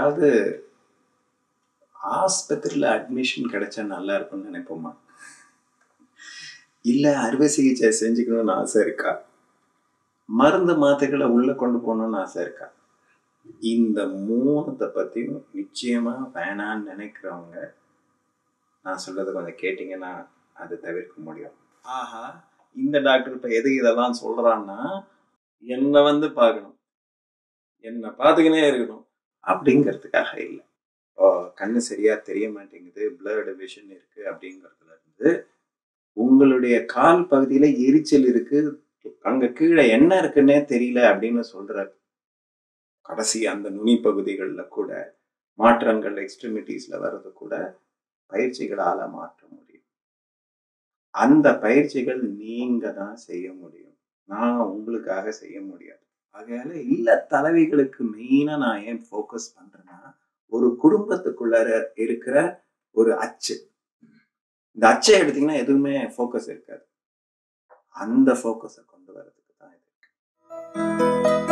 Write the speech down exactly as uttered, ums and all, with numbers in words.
யாருக்காவது ஆஸ்பத்திரியில் அட்மிஷன் கிடைச்சா நல்லா இருக்கும்னு நினைப்போமா? இல்லை அறுவை சிகிச்சை செஞ்சுக்கணும்னு ஆசை இருக்கா? மருந்து மாத்திரைகளை உள்ளே கொண்டு போகணும்னு ஆசை இருக்கா? இந்த மூணுத்தை பற்றியும் நிச்சயமாக வேணான்னு நினைக்கிறவங்க நான் சொல்றதை கொஞ்சம் கேட்டிங்கன்னா அதை தவிர்க்க முடியும். ஆஹா, இந்த டாக்டர் இப்போ எது இதெல்லாம் சொல்கிறான்னா என்னை வந்து பார்க்கணும், என்னை பார்த்துக்கினே இருக்கணும் அப்படிங்கிறதுக்காக இல்லை. ஓ கண்ணு சரியா தெரிய மாட்டேங்குது, பிளர்டு விஷன் இருக்கு அப்படிங்கிறதுல இருந்து உங்களுடைய கால் பகுதியில எரிச்சல் இருக்கு, அங்க கீழே என்ன இருக்குன்னே தெரியல அப்படின்னு சொல்ற கடைசி அந்த நுனி பகுதிகளில் கூட மாற்றங்கள் எக்ஸ்ட்ரிமிட்டிஸ்ல வர்றது கூட பயிற்சிகளால மாற்ற முடியும். அந்த பயிற்சிகள் நீங்க தான் செய்ய முடியும், நான் உங்களுக்காக செய்ய முடியாது. அதனால இல்ல தலைவிகளுக்கு மெயினா நான் ஏன் ஃபோக்கஸ் பண்றேன்னா, ஒரு குடும்பத்துக்குள்ளார இருக்கிற ஒரு அச்சு, இந்த அச்சை எடுத்தீங்கன்னா எதுவுமே ஃபோக்கஸ் இருக்காது. அந்த ஃபோக்கஸை கொண்டு வரதுக்கு தான் இது இருக்கு.